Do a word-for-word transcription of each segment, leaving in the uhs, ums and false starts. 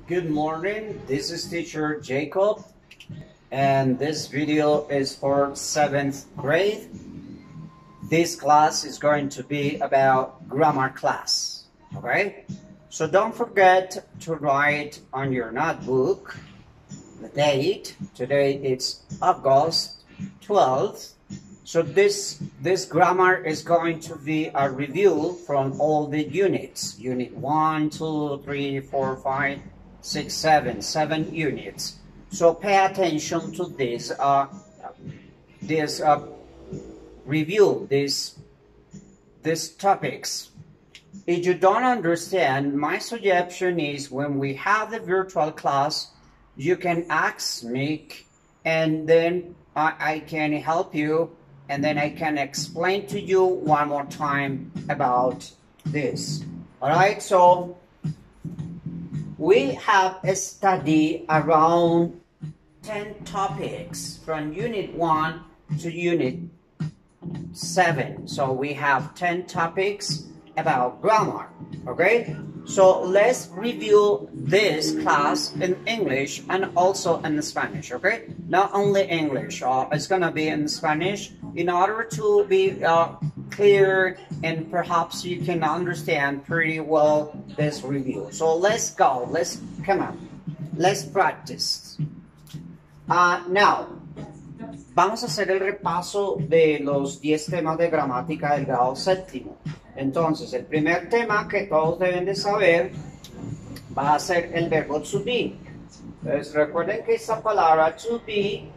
Good morning, this is teacher Jacob, and this video is for seventh grade. This class is going to be about grammar class, okay? So don't forget to write on your notebook the date. Today it's August twelfth. So this, this grammar is going to be a review from all the units. Unit one, two, three, four, five, six, seven, seven units. So pay attention to this, uh, this uh, review, this, these topics. If you don't understand, my suggestion is when we have the virtual class, you can ask me and then I, I can help you and then I can explain to you one more time about this. All right, so we have a study around ten topics from unit one to unit seven. So we have ten topics about grammar, okay? So let's review this class in English and also in Spanish, okay? Not only English, uh, it's gonna be in Spanish in order to be uh, clear and perhaps you can understand pretty well this review. So let's go, let's, come on, let's practice. Uh, now, vamos a hacer el repaso de los diez temas de gramática del grado séptimo. Entonces, el primer tema que todos deben de saber va a ser el verbo to be. Entonces, recuerden que esta palabra to be,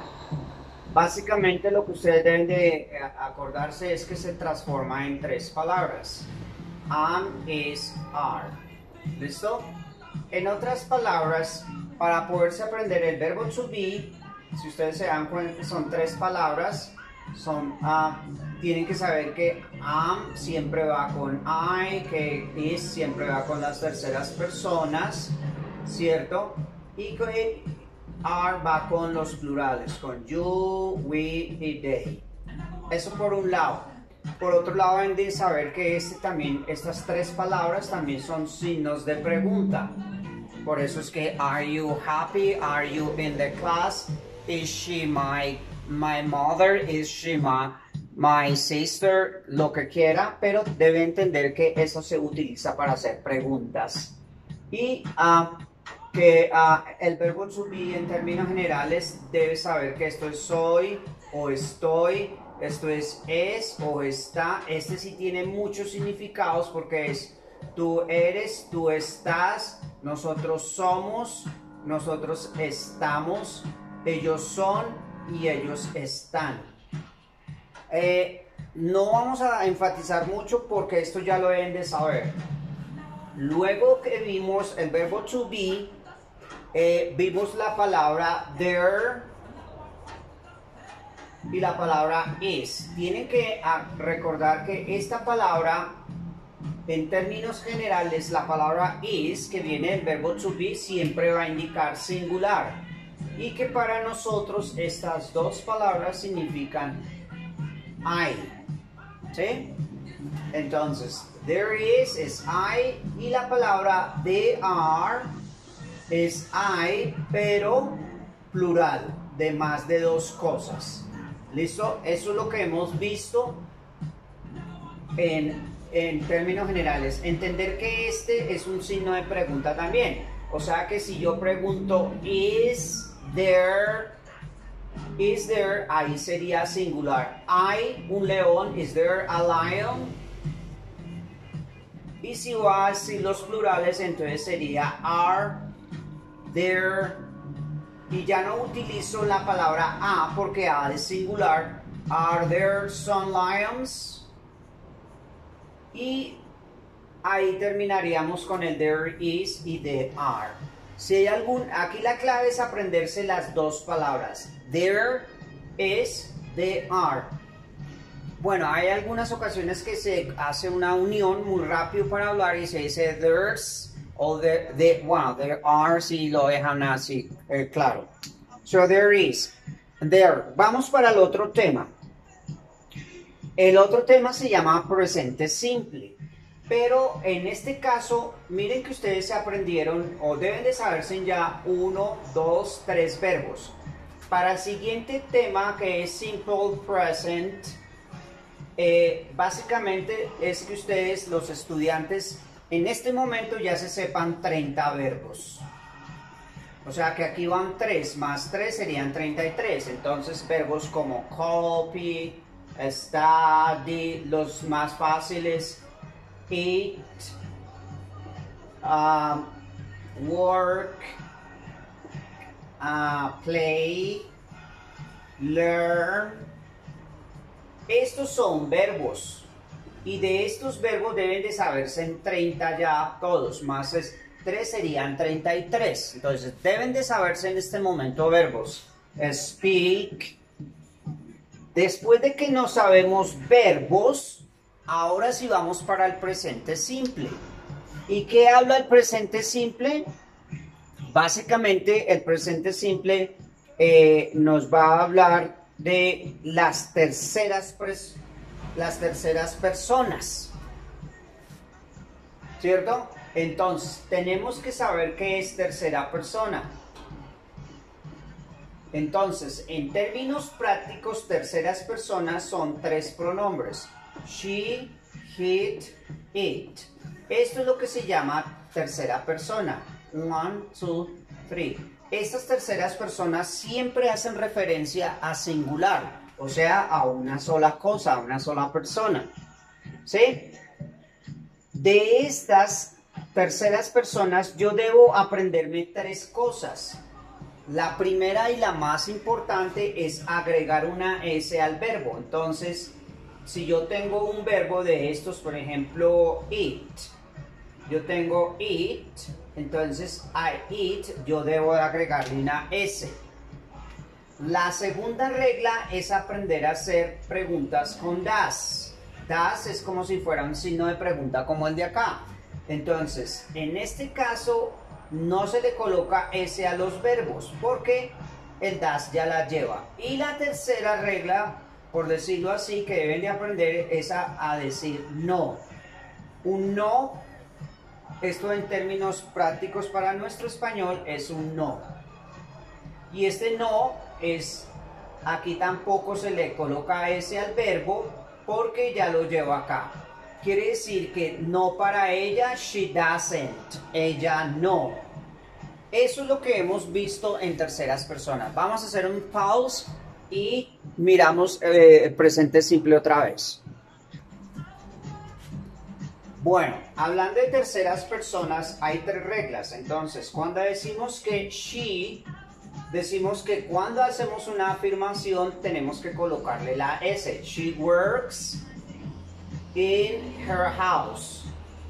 básicamente lo que ustedes deben de acordarse es que se transforma en tres palabras. Am, is, are. ¿Listo? En otras palabras, para poderse aprender el verbo to be, si ustedes se dan cuenta, son tres palabras. Son, uh, tienen que saber que am siempre va con I, que is siempre va con las terceras personas, ¿cierto? Y que are va con los plurales, con you, we y they. Eso por un lado. Por otro lado, deben de saber que este también, estas tres palabras también son signos de pregunta. Por eso es que are you happy? Are you in the class? Is she my my mother? Is she my, my sister? Lo que quiera, pero debe entender que eso se utiliza para hacer preguntas. Y uh, que uh, el verbo to be en términos generales debe saber que esto es soy o estoy, esto es es o está. Este sí tiene muchos significados porque es tú eres, tú estás, nosotros somos, nosotros estamos, ellos son y ellos están. Eh, no vamos a enfatizar mucho porque esto ya lo deben de saber. Luego que vimos el verbo to be, eh, vimos la palabra there y la palabra is. Tienen que recordar que esta palabra, en términos generales, la palabra is, que viene del verbo to be, siempre va a indicar singular. Y que para nosotros estas dos palabras significan I, ¿sí? Entonces, there is es I y la palabra they are es I, pero plural, de más de dos cosas. ¿Listo? Eso es lo que hemos visto en, en términos generales. Entender que este es un signo de pregunta también. O sea que si yo pregunto is there, is there, ahí sería singular. I, un león, is there a lion? Y si va a decir los plurales, entonces sería are there. Y ya no utilizo la palabra a porque a es singular. Are there some lions? Y ahí terminaríamos con el there is y the are. Si hay algún, aquí la clave es aprenderse las dos palabras. There is, they are. Bueno, hay algunas ocasiones que se hace una unión muy rápido para hablar y se dice there's o the, the, bueno, there are si lo dejan así, eh, claro. So there is, there. Vamos para el otro tema. El otro tema se llama presente simple. Pero en este caso, miren que ustedes se aprendieron o deben de saberse ya uno, dos, tres verbos. Para el siguiente tema, que es Simple Present, eh, básicamente es que ustedes, los estudiantes, en este momento ya se sepan treinta verbos. O sea que aquí van tres, más tres serían treinta y tres. Entonces verbos como copy, study, los más fáciles, eat, uh, work, uh, play, learn. Estos son verbos y de estos verbos deben de saberse en treinta ya todos, más es tres serían treinta y tres. Entonces deben de saberse en este momento verbos. Speak. Después de que no sabemos verbos, ahora sí vamos para el presente simple. ¿Y qué habla el presente simple? Básicamente el presente simple eh, nos va a hablar de las terceras, las terceras personas, ¿cierto? Entonces tenemos que saber qué es tercera persona. Entonces, en términos prácticos, terceras personas son tres pronombres: she, it, it. Esto es lo que se llama tercera persona. One, two, three. Estas terceras personas siempre hacen referencia a singular, o sea, a una sola cosa, a una sola persona. ¿Sí? De estas terceras personas yo debo aprenderme tres cosas. La primera y la más importante es agregar una S al verbo. Entonces, si yo tengo un verbo de estos, por ejemplo, eat, yo tengo eat, entonces I eat, yo debo agregarle una S. La segunda regla es aprender a hacer preguntas con das. Das es como si fuera un signo de pregunta como el de acá. Entonces, en este caso, no se le coloca S a los verbos porque el das ya la lleva. Y la tercera regla, por decirlo así, que deben de aprender es a, a decir no. Un no, esto en términos prácticos para nuestro español es un no. Y este no es, aquí tampoco se le coloca S al verbo porque ya lo lleva acá. Quiere decir que no para ella, she doesn't, ella no. Eso es lo que hemos visto en terceras personas. Vamos a hacer un pause y miramos eh, el presente simple otra vez. Bueno, hablando de terceras personas, hay tres reglas. Entonces, cuando decimos que she, decimos que cuando hacemos una afirmación tenemos que colocarle la S. She works in her house.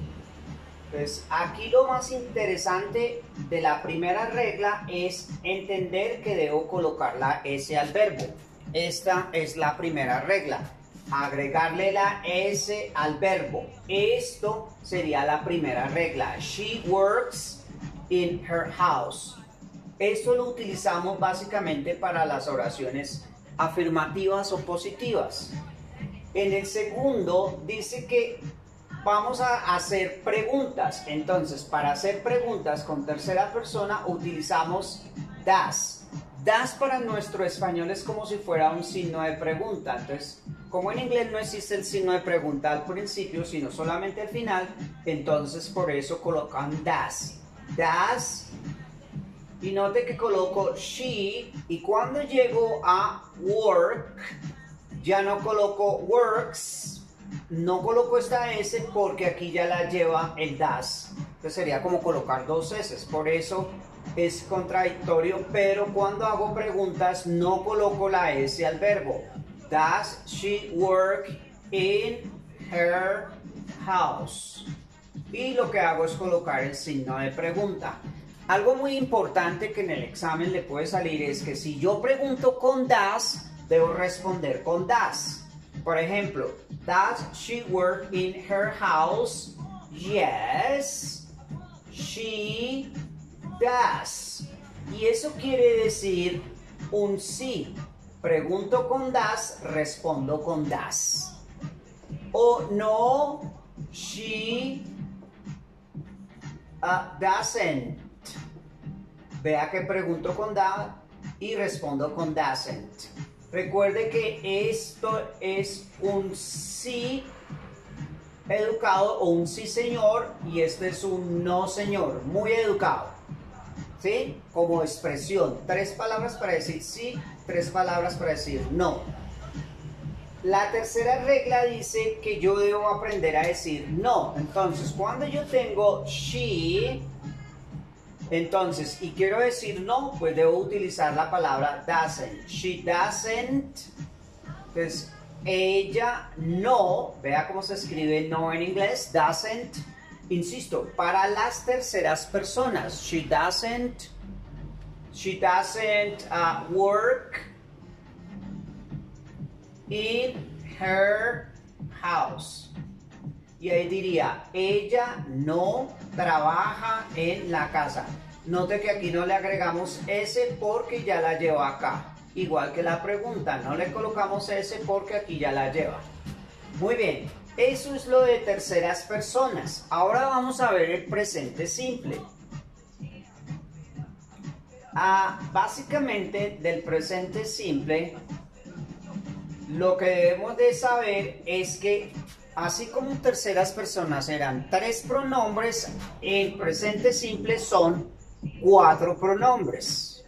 Pues aquí lo más interesante de la primera regla es entender que debo colocar la S al verbo. Esta es la primera regla. Agregarle la S al verbo. Esto sería la primera regla. She works in her house. Esto lo utilizamos básicamente para las oraciones afirmativas o positivas. En el segundo dice que vamos a hacer preguntas. Entonces, para hacer preguntas con tercera persona utilizamos das. Das para nuestro español es como si fuera un signo de pregunta. Entonces, como en inglés no existe el signo de pregunta al principio, sino solamente al final, entonces por eso colocan das. Das. Y note que coloco she, y cuando llego a work, ya no coloco works, no coloco esta S porque aquí ya la lleva el das. Entonces sería como colocar dos S, por eso es contradictorio, pero cuando hago preguntas no coloco la S al verbo. Does she work in her house? Y lo que hago es colocar el signo de pregunta. Algo muy importante que en el examen le puede salir es que si yo pregunto con does, debo responder con does. Por ejemplo, does she work in her house? Yes, she does. Y eso quiere decir un sí. Pregunto con does, respondo con does. O no, She uh, doesn't. Vea que pregunto con da y respondo con doesn't. Recuerde que esto es un sí educado o un sí señor y este es un no señor, muy educado. ¿Sí? Como expresión. Tres palabras para decir sí, tres palabras para decir no. La tercera regla dice que yo debo aprender a decir no. Entonces, cuando yo tengo she, entonces, y quiero decir no, pues debo utilizar la palabra doesn't. She doesn't. Entonces, ella no, vea cómo se escribe no en inglés, doesn't. Insisto, para las terceras personas, she doesn't, she doesn't uh, work in her house. Y ahí diría, ella no trabaja en la casa. Note que aquí no le agregamos S porque ya la lleva acá. Igual que la pregunta, no le colocamos S porque aquí ya la lleva. Muy bien, eso es lo de terceras personas. Ahora vamos a ver el presente simple. Ah, básicamente del presente simple, lo que debemos de saber es que así como en terceras personas eran tres pronombres, el presente simple son cuatro pronombres.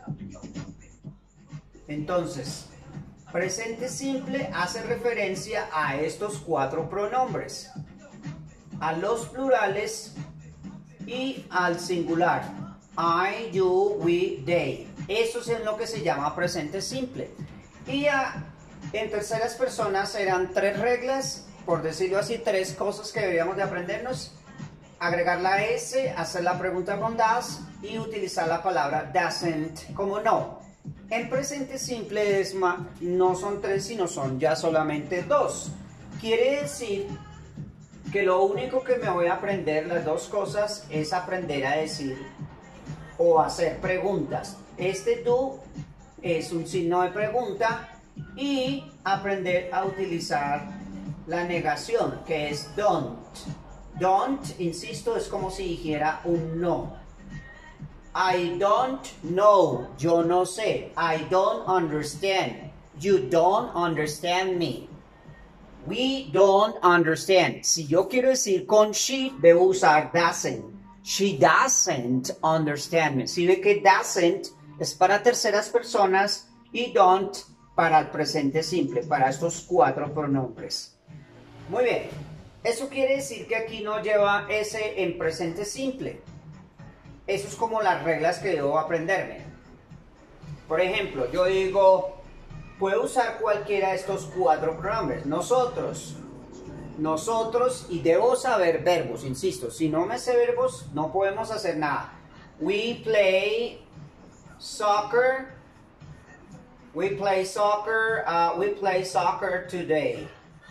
Entonces, presente simple hace referencia a estos cuatro pronombres, a los plurales y al singular. I, you, we, they. Eso es en lo que se llama presente simple. Y a, en terceras personas eran tres reglas, por decirlo así, tres cosas que deberíamos de aprendernos. Agregar la S, hacer la pregunta con does y utilizar la palabra doesn't como no. En presente simple es más, no son tres, sino son ya solamente dos. Quiere decir que lo único que me voy a aprender, las dos cosas, es aprender a decir o hacer preguntas. Este do es un signo de pregunta y aprender a utilizar la negación, que es don't. Don't, insisto, es como si dijera un no. I don't know. Yo no sé. I don't understand. You don't understand me. We don't understand. Si yo quiero decir con she, debo usar doesn't. She doesn't understand me. Si ve que doesn't es para terceras personas y don't para el presente simple, para estos cuatro pronombres. Muy bien. Eso quiere decir que aquí no lleva S en presente simple. Eso es como las reglas que debo aprenderme. Por ejemplo, yo digo, puedo usar cualquiera de estos cuatro pronombres. Nosotros, nosotros, y debo saber verbos, insisto. Si no me sé verbos, no podemos hacer nada. We play soccer. We play soccer. Uh, we play soccer today.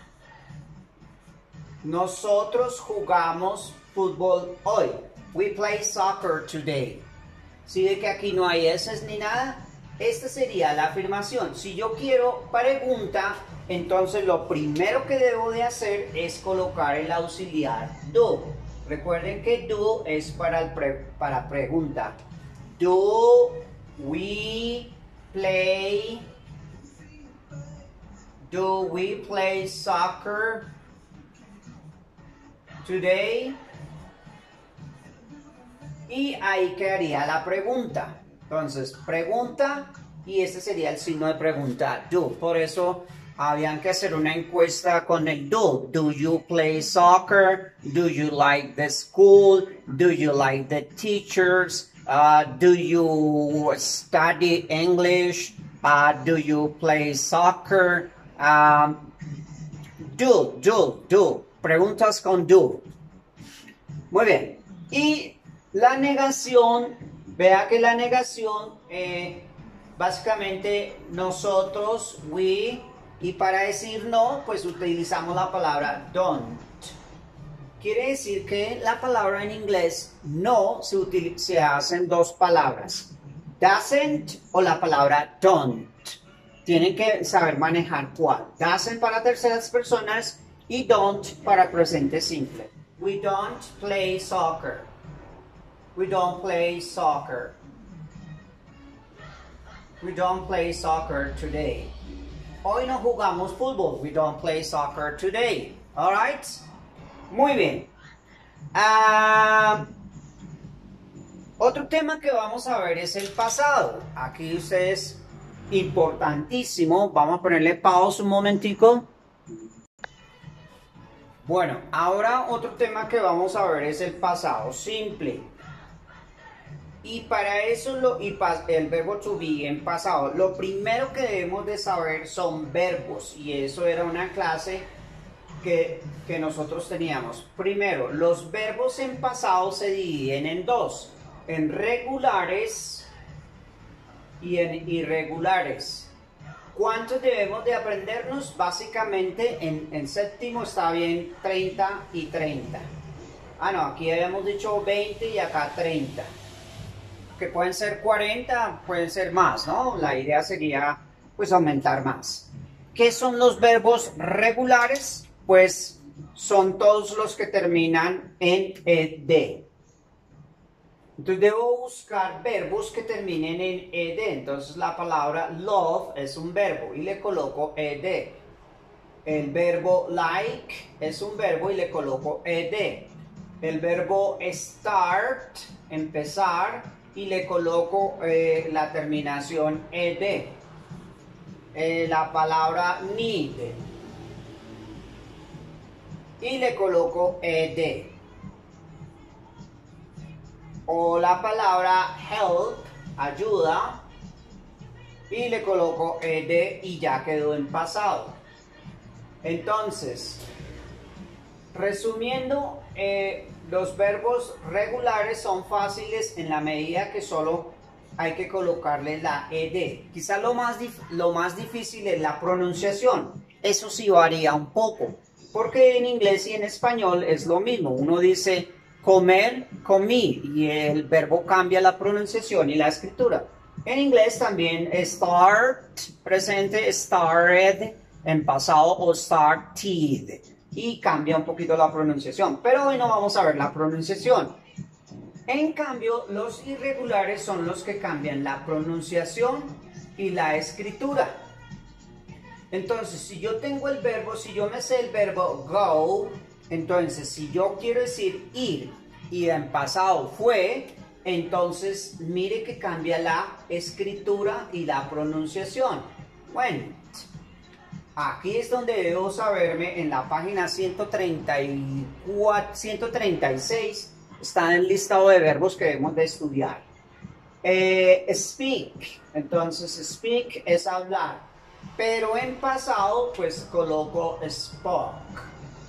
Nosotros jugamos fútbol hoy. We play soccer today. Si ve que aquí no hay S ni nada, esta sería la afirmación. Si yo quiero pregunta, entonces lo primero que debo de hacer es colocar el auxiliar do. Recuerden que do es para, el pre, para pregunta. Do we play? Do we play soccer today? Y ahí quedaría la pregunta. Entonces, pregunta y este sería el signo de pregunta, do. Por eso habían que hacer una encuesta con el do. Do you play soccer? Do you like the school? Do you like the teachers? Uh, do you study English? Uh, do you play soccer? Um, do, do, do. Preguntas con do. Muy bien. Y la negación, vea que la negación, eh, básicamente nosotros, we, y para decir no, pues utilizamos la palabra don't. Quiere decir que la palabra en inglés no se, se hacen dos palabras, doesn't o la palabra don't. Tienen que saber manejar cuál. Doesn't para terceras personas y don't para presente simple. We don't play soccer. We don't play soccer. We don't play soccer today. Hoy no jugamos fútbol. We don't play soccer today. All right? Muy bien. Uh, otro tema que vamos a ver es el pasado. Aquí ustedes, importantísimo. Vamos a ponerle pausa un momentico. Bueno, ahora otro tema que vamos a ver es el pasado simple. Y para eso, lo, y pa, el verbo to be en pasado, lo primero que debemos de saber son verbos. Y eso era una clase que, que nosotros teníamos. Primero, los verbos en pasado se dividen en dos. En regulares y en irregulares. ¿Cuántos debemos de aprendernos? Básicamente en, en séptimo está bien treinta y treinta. Ah, no, aquí habíamos dicho veinte y acá treinta. Que pueden ser cuarenta, pueden ser más, ¿no? La idea sería, pues, aumentar más. ¿Qué son los verbos regulares? Pues, son todos los que terminan en ed. Entonces, debo buscar verbos que terminen en ed. Entonces, la palabra love es un verbo y le coloco ed. El verbo like es un verbo y le coloco ed. El verbo start, empezar, y le coloco eh, la terminación ed. Eh, la palabra need y le coloco ed. O la palabra help, ayuda, y le coloco ed y ya quedó en pasado. Entonces, resumiendo, eh, los verbos regulares son fáciles en la medida que solo hay que colocarle la ed. Quizás lo más, lo más difícil es la pronunciación. Eso sí varía un poco, porque en inglés y en español es lo mismo. Uno dice comer, comí, y el verbo cambia la pronunciación y la escritura. En inglés también start, presente, started, en pasado, o started. Y cambia un poquito la pronunciación, pero hoy no vamos a ver la pronunciación. En cambio, los irregulares son los que cambian la pronunciación y la escritura. Entonces, si yo tengo el verbo, si yo me sé el verbo go, entonces si yo quiero decir ir y en pasado fue, entonces mire que cambia la escritura y la pronunciación. Went. Aquí es donde debo saberme, en la página ciento treinta y cuatro, ciento treinta y seis, está el listado de verbos que debemos de estudiar. Eh, speak, entonces speak es hablar, pero en pasado pues coloco spoke.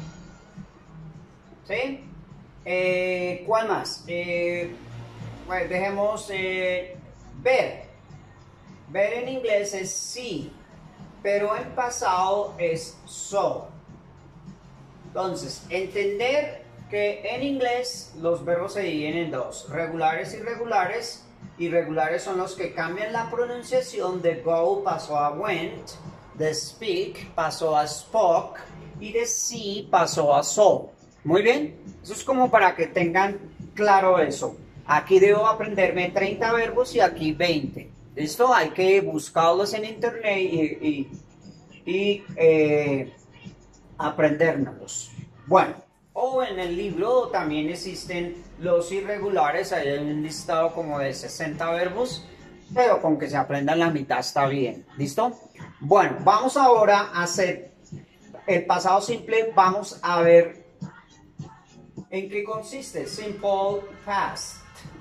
¿Sí? Eh, ¿Cuál más? Eh, bueno, dejemos eh, ver. Ver en inglés es see, pero en pasado es saw. Entonces, entender que en inglés los verbos se dividen en dos, regulares y irregulares. Irregulares son los que cambian la pronunciación. De go pasó a went, de speak pasó a spoke y de see pasó a saw. Muy bien, eso es como para que tengan claro eso. Aquí debo aprenderme treinta verbos y aquí veinte. ¿Listo? Hay que buscarlos en internet y, y, y eh, aprendérnoslos. Bueno, o en el libro también existen los irregulares. Hay un listado como de sesenta verbos, pero con que se aprendan la mitad está bien. ¿Listo? Bueno, vamos ahora a hacer el pasado simple. Vamos a ver en qué consiste. Simple past.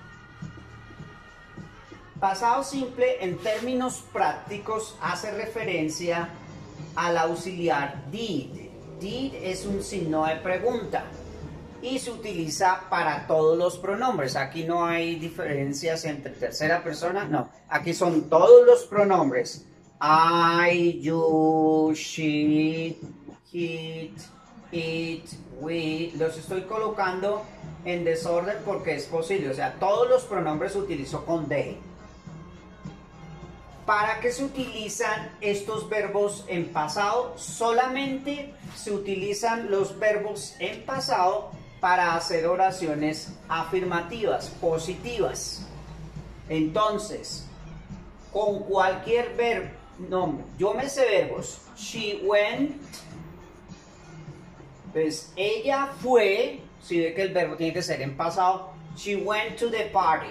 Pasado simple, en términos prácticos, hace referencia al auxiliar did. Did es un signo de pregunta y se utiliza para todos los pronombres. Aquí no hay diferencias entre tercera persona, no. Aquí son todos los pronombres. I, you, she, it, it, we. Los estoy colocando en desorden porque es posible. O sea, todos los pronombres se utilizó con they. ¿Para qué se utilizan estos verbos en pasado? Solamente se utilizan los verbos en pasado para hacer oraciones afirmativas, positivas. Entonces, con cualquier verbo, no, yo me sé verbos. She went, pues ella fue, si ve que el verbo tiene que ser en pasado. She went to the party.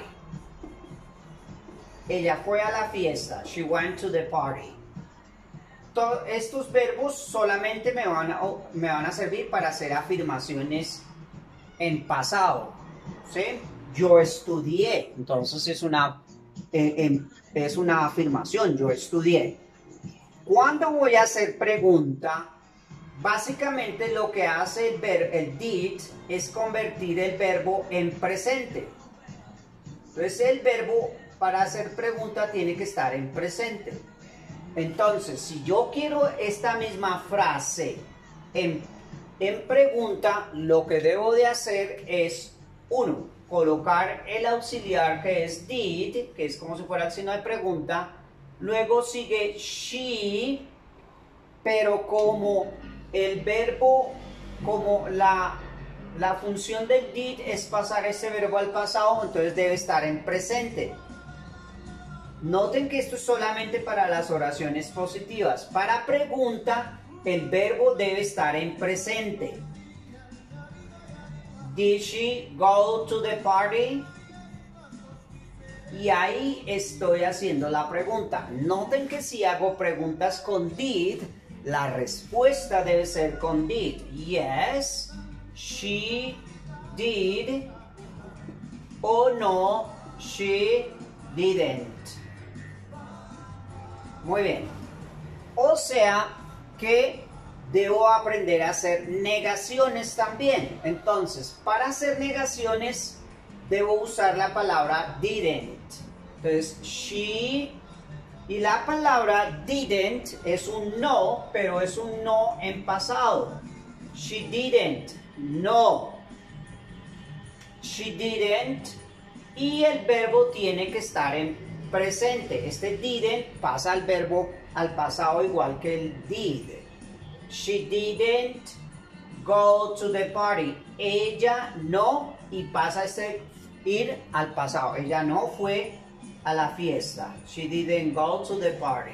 Ella fue a la fiesta. She went to the party. Todos estos verbos solamente me van a, me van a servir para hacer afirmaciones en pasado. ¿Sí? Yo estudié. Entonces es una, eh, eh, es una afirmación. Yo estudié. Cuando voy a hacer pregunta, básicamente lo que hace el, ver, el did es convertir el verbo en presente. Entonces el verbo para hacer pregunta tiene que estar en presente. Entonces, si yo quiero esta misma frase en, en pregunta, lo que debo de hacer es, uno, colocar el auxiliar que es did, que es como si fuera el signo de pregunta. Luego sigue she, pero como el verbo, como la, la función del did es pasar ese verbo al pasado, entonces debe estar en presente. Noten que esto es solamente para las oraciones positivas. Para pregunta, el verbo debe estar en presente. Did she go to the party? Y ahí estoy haciendo la pregunta. Noten que si hago preguntas con did, la respuesta debe ser con did. Yes, she did. O no, she didn't. Muy bien. O sea que debo aprender a hacer negaciones también. Entonces, para hacer negaciones, debo usar la palabra didn't. Entonces, she, y la palabra didn't es un no, pero es un no en pasado. She didn't, no. She didn't, y el verbo tiene que estar en presente. Este didn't pasa al verbo al pasado igual que el did. She didn't go to the party. Ella no, y pasa este ir al pasado. Ella no fue a la fiesta. She didn't go to the party.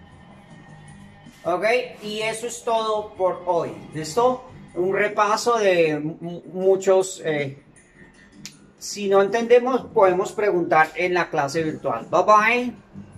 Ok, y eso es todo por hoy. ¿Listo? Un repaso de muchos... Eh, si no entendemos, podemos preguntar en la clase virtual. Bye bye.